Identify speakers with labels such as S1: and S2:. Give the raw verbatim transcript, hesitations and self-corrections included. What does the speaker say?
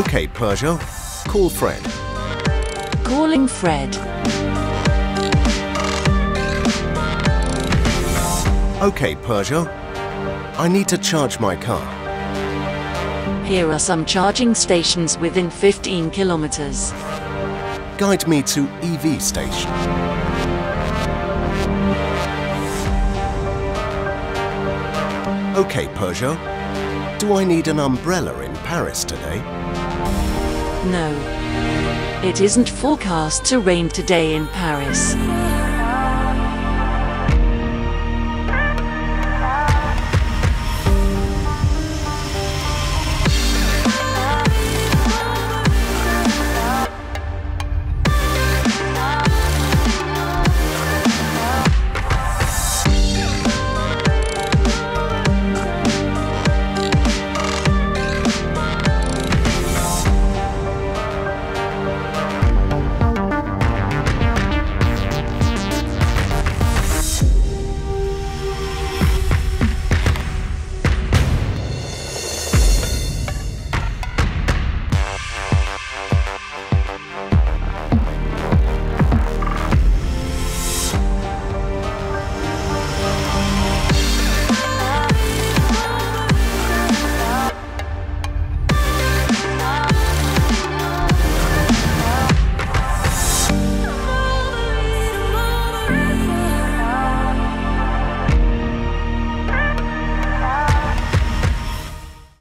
S1: Okay, Peugeot. Call Fred.
S2: Calling Fred.
S1: Okay, Peugeot. I need to charge my car.
S2: Here are some charging stations within fifteen kilometers.
S1: Guide me to E V station. Okay, Peugeot. Do I need an umbrella in Paris today?
S2: No. It isn't forecast to rain today in Paris.